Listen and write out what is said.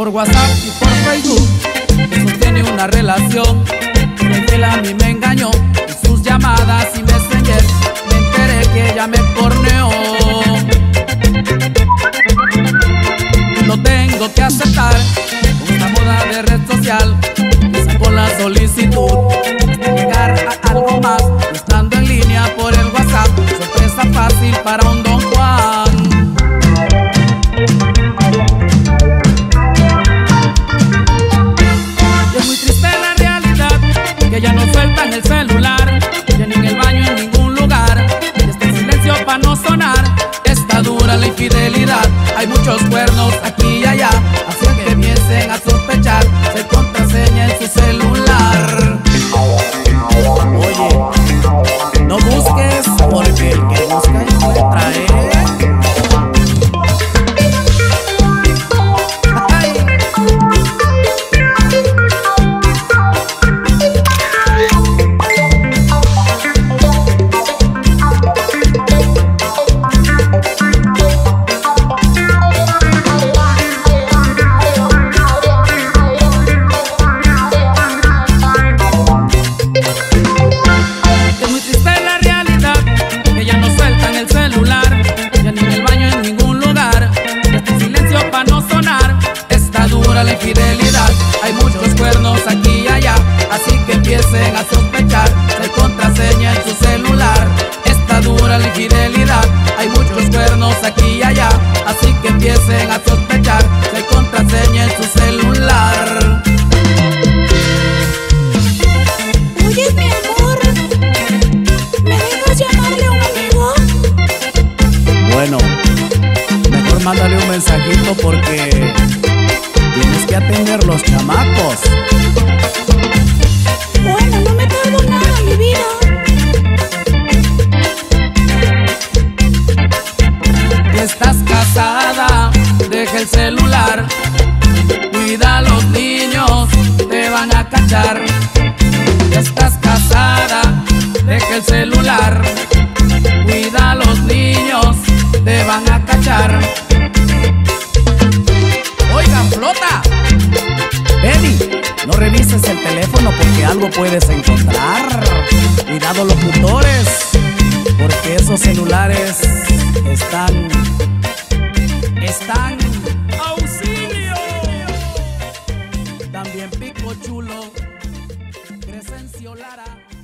por WhatsApp y por Facebook que sostiene una relación. Él a mí me engañó en sus llamadas y Messenger. Me enteré que ella me porneó. Lo tengo que aceptar, una moda de red social. Sacó la solicitud de llegar a algo más, estando en línea por el WhatsApp. Sorpresa fácil para un Don Juan. Y es muy triste la realidad, que ya no sueltan el celular, ya ni en el baño en ningún lugar. Y está en silencio para no sonar. Está dura la infidelidad, hay muchos cuernos aquí y allá, así que empiecen a sospechar. Se contraseña en su celular. Oye, no busques porque el que busca encuentra, la infidelidad, hay muchos cuernos aquí y allá, así que empiecen a sospechar. Se contraseña en su celular. Está dura la infidelidad, hay muchos cuernos aquí y allá, así que empiecen a sospechar. Se contraseña en su celular. Oye, mi amor, ¿me dejas llamarle a un amigo? Bueno, mejor mándale un mensajito porque tienes que atender los chamacos. Bueno, no me tardo nada, mi vida. Estás casada, deja el celular. Cuida a los niños, te van a cachar. Estás casada, deja el celular. Cuida a los niños, te van a cachar. Oigan, flota, Benny, no revises el teléfono porque algo puedes encontrar. Cuidado, locutores, porque esos celulares están ¡auxilio! También Pico Chulo, Crescencio Lara.